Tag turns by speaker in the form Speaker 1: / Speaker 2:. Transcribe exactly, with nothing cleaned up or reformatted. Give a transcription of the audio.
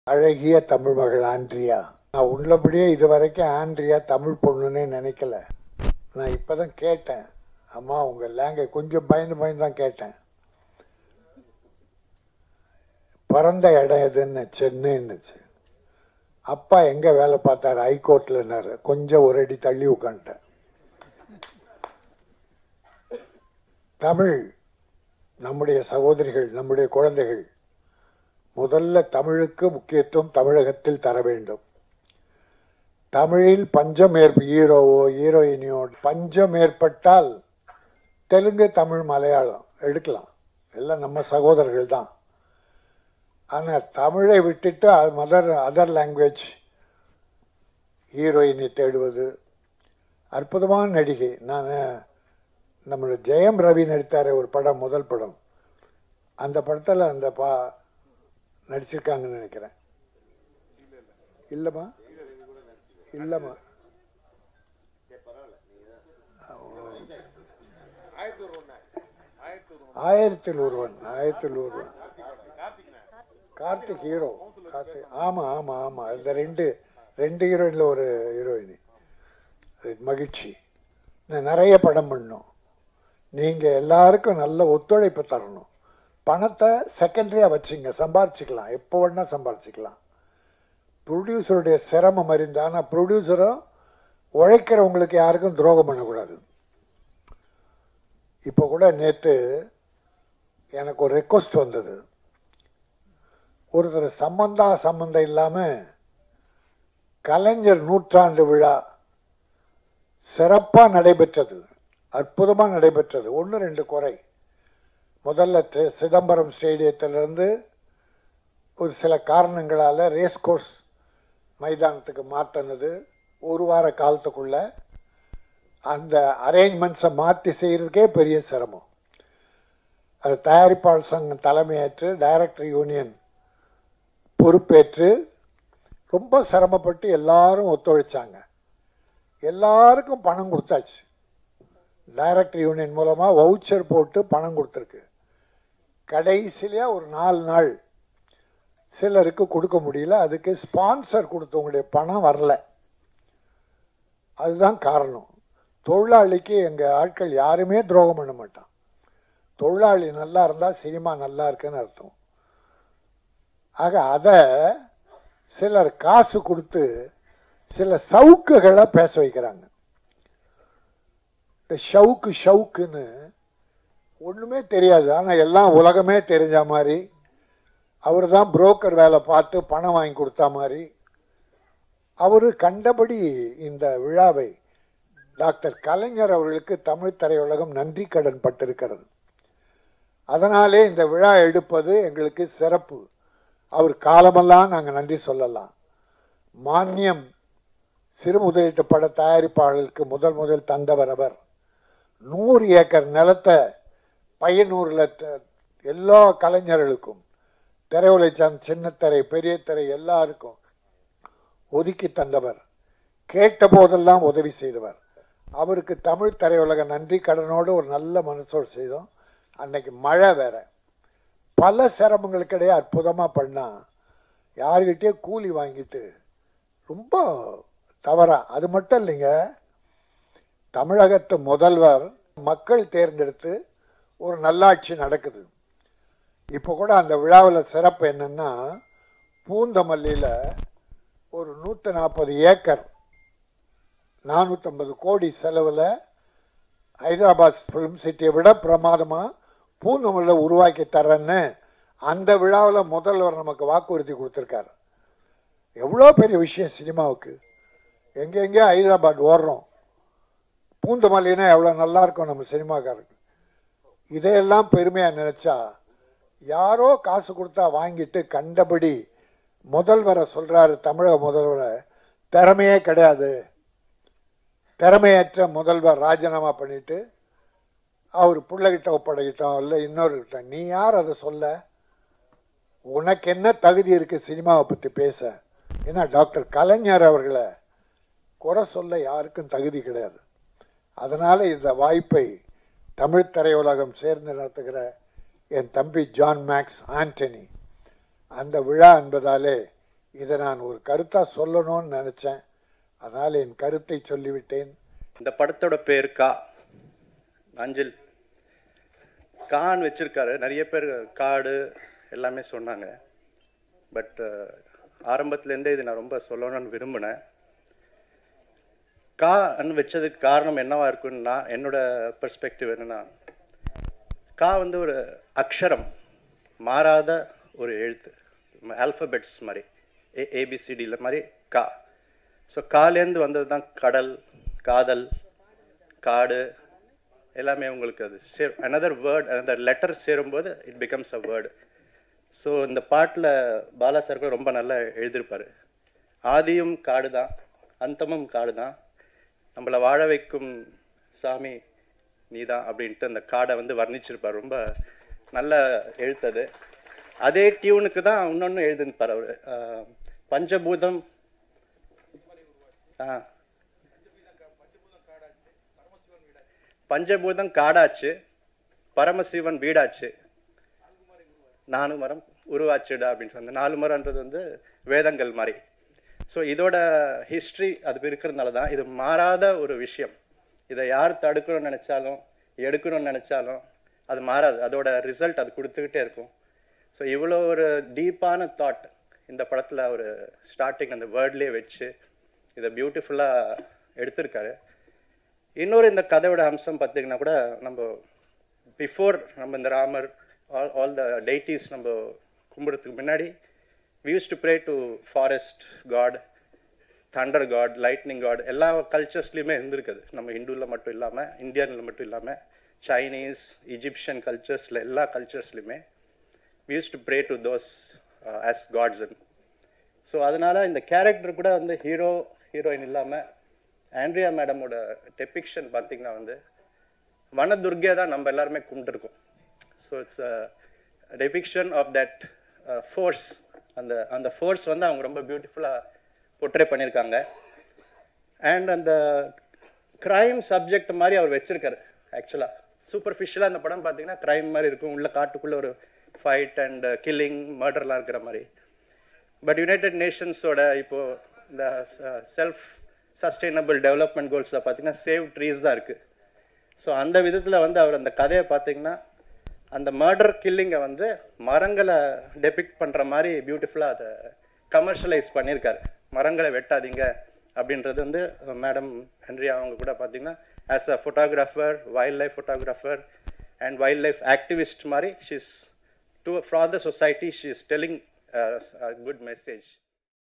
Speaker 1: அழகிய தமிழ் மகள் ஆண்ட்ரியா. நான் உள்ளபடியே இது வரைக்கும் ஆண்ட்ரியா தமிழ் பொண்ணுன்னு நினைக்கல. நான் இப்பதான் கேட்டேன், அம்மா உங்க லேங்குவேஜ் கொஞ்சம் பயந்து பயந்து தான் கேட்டேன். பிறந்த இடம் எதுன்னு சென்னைன்னுச்சு. அப்பா எங்க வேலை பார்த்தாரு? ஹைகோர்ட்லன்னாரு. கொஞ்சம் ஒரு அடி தள்ளி உட்காந்துட்டேன். தமிழ் நம்முடைய சகோதரிகள், நம்முடைய குழந்தைகள், முதல்ல தமிழுக்கு முக்கியத்துவம் தமிழகத்தில் தர வேண்டும். தமிழில் பஞ்சம் ஏற்ப ஹீரோவோ ஹீரோயினியோ பஞ்சம் ஏற்பட்டால் தெலுங்கு, தமிழ், மலையாளம் எடுக்கலாம், எல்லாம் நம்ம சகோதரர்கள் தான். ஆனால் தமிழை விட்டுட்டு மதர் அதர் லாங்குவேஜ் ஹீரோயினை தேடுவது. அற்புதமான நடிகை. நான் நம்மளோட ஜெயம் ரவி நடித்தார ஒரு படம், முதல் படம், அந்த படத்தில் அந்த பா நடிச்சிருக்காங்கன்னு நினைக்கிறேன். இல்லைம்மா இல்லைம்மா ஆயிரத்தில் ஒருவன் ஆயிரத்தில் ஒருவன் கார்த்திக் ஹீரோ. கார்த்திக், ஆமாம் ஆமாம் ஆமாம். இந்த ரெண்டு ரெண்டு ஹீரோயினில் ஒரு ஹீரோயினி. மகிழ்ச்சி. நான் நிறைய படம் பண்ணோம். நீங்கள் எல்லாருக்கும் நல்ல ஒத்துழைப்பு தரணும். பணத்தை செகண்டரியாக வச்சுங்க, சம்பாரிச்சிக்கலாம், எப்போ வேணா சம்பாரிச்சிக்கலாம். ப்ரொடியூசருடைய சிரமம் அறிந்து. ஆனால் ப்ரொடியூசரும் உழைக்கிறவங்களுக்கு யாருக்கும் துரோகம் பண்ணக்கூடாது. இப்போ கூட நேற்று எனக்கு ஒரு ரெக்வஸ்ட் வந்தது. ஒருத்தர் சம்பந்தா சம்பந்தம் இல்லாமல் கலைஞர் நூற்றாண்டு விழா சிறப்பாக நடைபெற்றது, அற்புதமாக நடைபெற்றது. ஒன்று ரெண்டு குறை. முதல்ல சிதம்பரம் ஸ்டேடியத்திலிருந்து ஒரு சில காரணங்களால் ரேஸ் கோர்ஸ் மைதானத்துக்கு மாற்றினது. ஒரு வார காலத்துக்குள்ள அந்த அரேஞ்ச்மெண்ட்ஸை மாற்றி செய்கிறதுக்கே பெரிய சிரமம். அது தயாரிப்பாளர் சங்கம் தலைமையேற்று டைரக்டர் யூனியன் பொறுப்பேற்று ரொம்ப சிரமப்பட்டு எல்லாரும் ஒத்துழைச்சாங்க. எல்லாருக்கும் பணம் கொடுத்தாச்சு. டைரக்டர் யூனியன் மூலமாக வவுச்சர் போட்டு பணம் கொடுத்துருக்கு. கடைசியிலே ஒரு நாலு நாள் சிலருக்கு கொடுக்க முடியல. அதுக்கு ஸ்பான்சர் கொடுத்தவங்களுடைய பணம் வரல. அதுதான் காரணம். தொழிலாளிக்கு எங்கள் ஆட்கள் யாருமே துரோகம் பண்ண மாட்டான். தொழிலாளி நல்லா இருந்தால் சினிமா நல்லா இருக்குன்னு அர்த்தம். ஆக அதை சிலர் காசு கொடுத்து சில சவுக்குகளை பேச வைக்கிறாங்க. இந்த ஷவுக்கு ஷவுக்குன்னு ஒன்றுமே தெரியாது, ஆனால் எல்லாம் உலகமே தெரிஞ்ச மாதிரி, அவர் தான் புரோக்கர் வேலை பார்த்து பணம் வாங்கி கொடுத்தா மாதிரி. அவர் கண்டபடி இந்த விழாவை டாக்டர் கலைஞர் அவர்களுக்கு தமிழ் திரையுலகம் நன்றி கடன் பட்டிருக்கிறது. அதனாலே இந்த விழா எடுப்பது எங்களுக்கு சிறப்பு. அவர் காலமெல்லாம் நாங்கள் நன்றி சொல்லலாம். மானியம் சிறு முதலீட்டு பட தயாரிப்பாளர்களுக்கு முதல் முதல் தந்தவர் அவர். நூறு ஏக்கர் நிலத்தை பையனூரில் எல்லா கலைஞர்களுக்கும், திரையுலகம், சின்னத்திரை, பெரிய திரை எல்லாருக்கும் ஒதுக்கி தந்தவர். கேட்ட போதெல்லாம் உதவி செய்தவர். அவருக்கு தமிழ் திரையுலக நன்றி கடனோடு ஒரு நல்ல மனசோடு செய்தோம். அன்னைக்கு மழை வேற, பல சிரமங்களுக்கிடையே அற்புதமாக பண்ணால் யாருக்கிட்டே கூலி வாங்கிட்டு ரொம்ப தவறா. அது மட்டும் இல்லைங்க, தமிழகத்து முதல்வர் மக்கள் தேர்ந்தெடுத்து ஒரு நல்லாட்சி நடக்குது. இப்போ கூட அந்த விழாவில் சிறப்பு என்னன்னா, பூந்தமல்லியில் ஒரு நூற்றி நாற்பது ஏக்கர் நானூற்றம்பது கோடி செலவில் ஹைதராபாத் ஃபிலிம் சிட்டியை விட பிரமாதமாக பூந்தமல்லியில் உருவாக்கி தரேன்னு அந்த விழாவில் முதல்வர் நமக்கு வாக்குறுதி கொடுத்துருக்காரு. எவ்வளோ பெரிய விஷயம் சினிமாவுக்கு. எங்கெங்கே ஹைதராபாத் ஓடுறோம், பூந்தமல்லினா எவ்வளோ நல்லா இருக்கும் நம்ம சினிமாக்காரருக்கு. இதையெல்லாம் பெருமையாக நினச்சா, யாரோ காசு கொடுத்தா வாங்கிட்டு கண்டபடி முதல்வரை சொல்கிறாரு, தமிழக முதல்வரை திறமையே கிடையாது, திறமையற்ற முதல்வர் ராஜினாமா பண்ணிட்டு அவர் பிள்ளைகிட்ட ஒப்படைக்கிட்டோம், இல்லை இன்னொரு கிட்ட. நீ யார் அதை சொல்ல? உனக்கு என்ன தகுதி இருக்குது சினிமாவை பற்றி பேச? ஏன்னா டாக்டர் கலைஞர் அவர்களை குறை சொல்ல யாருக்கும் தகுதி கிடையாது. அதனால் இந்த வாய்ப்பை தமிழ் திரையுலகம் சேர்ந்து நடத்துகிற என் தம்பி ஜான் மேக்ஸ் ஆண்டனி, அந்த விழா என்பதாலே இதை நான் ஒரு கருத்தாக சொல்லணும்னு நினச்சேன், அதனால் என் கருத்தை சொல்லிவிட்டேன்.
Speaker 2: இந்த படத்தோட பேர் கா. அஞ்சில் கான்னு வச்சிருக்காரு. நிறைய பேர் காடு எல்லாமே சொன்னாங்க. பட் ஆரம்பத்துலேருந்தே இது நான் ரொம்ப சொல்லணும்னு விரும்பினேன். கான்னு வச்சதுக்கு காரணம் என்னவா இருக்குன்னா, என்னோட பெர்ஸ்பெக்டிவ் என்னன்னா, கா வந்து ஒரு அக்ஷரம், மாறாத ஒரு எழுத்து, ஆல்பபெட்ஸ் மாதிரி, ஏ ஏபிசிடியில் மாதிரி கா. ஸோ காலேருந்து வந்தது தான் கடல், காதல், காடு எல்லாமே. உங்களுக்கு அது சேர் அனதர் வேர்ட், அனதர் லெட்டர் சேரும்போது it becomes a word. So இந்த பாட்டில் பாலா சார் கூட ரொம்ப நல்லா எழுதியிருப்பார். ஆதியும் காடு தான், அந்தமும் காடு தான், நம்மளை வாழ வைக்கும் சாமி நீதான் அப்படின்ட்டு அந்த காடை வந்து வர்ணிச்சிருப்பார். ரொம்ப நல்ல எழுத்தது. அதே டியூனுக்கு தான் இன்னொன்று எழுதிருப்பார் அவர். பஞ்சபூதம் ஆ பஞ்சபூதம் காடாச்சு, பரமசிவன் வீடாச்சு, நாலு மரம் உருவாச்சுடா அப்படின்னு சொன்ன. நாலு மரம்ன்றது வந்து வேதங்கள் மாதிரி. ஸோ இதோட ஹிஸ்ட்ரி அது இருக்கிறதுனால தான் இது மாறாத ஒரு விஷயம். இதை யார் தடுக்கணும்னு நினச்சாலும் எடுக்கணும்னு நினச்சாலும் அது மாறாது. அதோட ரிசல்ட் அது கொடுத்துக்கிட்டே இருக்கும். ஸோ இவ்வளோ ஒரு டீப்பான தாட் இந்த படத்தில் ஒரு ஸ்டார்டிங் அந்த வேர்ட்லேயே வச்சு இதை பியூட்டிஃபுல்லாக எடுத்திருக்காரு. இன்னொரு இந்த கதையோட அம்சம் பார்த்தீங்கன்னா கூட, நம்ம பிஃபோர் நம்ம இந்த Ramar all all the deities நம்ம கும்பிடுறதுக்கு முன்னாடி we used to pray to forest god, thunder god, lightning god. எல்லா கல்ச்சர்ஸ்லையுமே இருந்திருக்குது. நம்ம ஹிந்துவில் மட்டும் இல்லாமல், இந்தியனில் மட்டும் இல்லாமல், சைனீஸ், இஜிப்சியன் கல்ச்சர்ஸில், எல்லா கல்ச்சர்ஸ்லையுமே we used to pray to those uh, as gods. So அதனால் இந்த கேரக்டர் கூட வந்து ஹீரோ ஹீரோயின் இல்லாமல் ஆண்ட்ரியா மேடமோட டெபிக்ஷன் பார்த்திங்கன்னா வந்து வனதுர்கே தான் நம்ம எல்லாருமே கும்பிட்டுருக்கோம். So it's a depiction of that force. அந்த அந்த ஃபோர்ஸ் வந்து அவங்க ரொம்ப பியூட்டிஃபுல்லாக போர்ட்ரே பண்ணியிருக்காங்க. அண்ட் அந்த க்ரைம் சப்ஜெக்ட் மாதிரி அவர் வச்சிருக்காரு. ஆக்சுவலாக சூப்பர்ஃபிஷியலாக அந்த படம் பார்த்தீங்கன்னா க்ரைம் மாதிரி இருக்கும், உள்ள காட்டுக்குள்ளே ஒரு ஃபைட் அண்ட் கில்லிங், மர்டர்லாம் இருக்கிற மாதிரி. பட் யுனைடெட் நேஷன்ஸோட இப்போது இந்த செல்ஃப் சஸ்டைனபிள் டெவலப்மெண்ட் கோல்ஸில் பார்த்தீங்கன்னா சேவ் ட்ரீஸ் தான் இருக்குது. ஸோ அந்த விதத்தில் வந்து அவர் அந்த கதையை பார்த்தீங்கன்னா அந்த மர்டர் கில்லிங்கை வந்து மரங்களை டெபிக்ட் பண்ணுற மாதிரி பியூட்டிஃபுல்லாக அதை கமர்ஷியலைஸ் பண்ணியிருக்காரு. மரங்களை வெட்டாதீங்க அப்படின்றது வந்து மேடம் ஆண்ட்ரியா அவங்க கூட பார்த்தீங்கன்னா as a photographer, wild life photographer and wild life activist மாதிரி she is do for the society she is telling a good message.